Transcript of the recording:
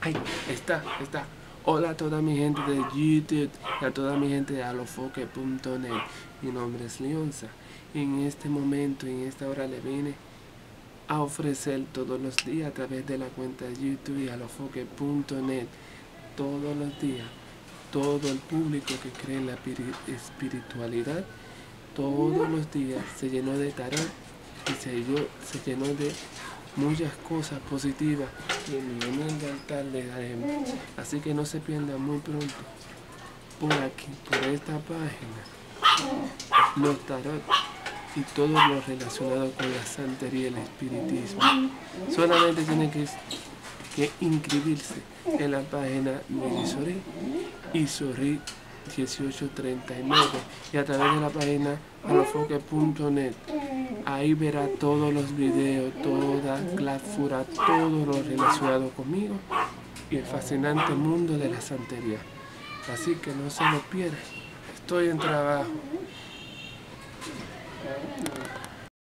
Ay, está. Hola a toda mi gente de YouTube y a toda mi gente de alofoque.net. Mi nombre es Leonza. En este momento, en esta hora, le vine a ofrecer todos los días a través de la cuenta de YouTube y alofoque.net. Todos los días, todo el público que cree en la espiritualidad, todos los días se llenó de tarot y se llenó de muchas cosas positivas y en mi humilde altar le daremos. Así que no se pierdan muy pronto por aquí, por esta página, los tarot y todo lo relacionado con la santería y el espiritismo. Solamente tienen que inscribirse en la página Mirisori y Sori 1839 y a través de la página alofoque.net. Ahí verá todos los videos, toda clausura, todo lo relacionado conmigo y el fascinante mundo de la santería. Así que no se lo pierdan. Estoy en trabajo.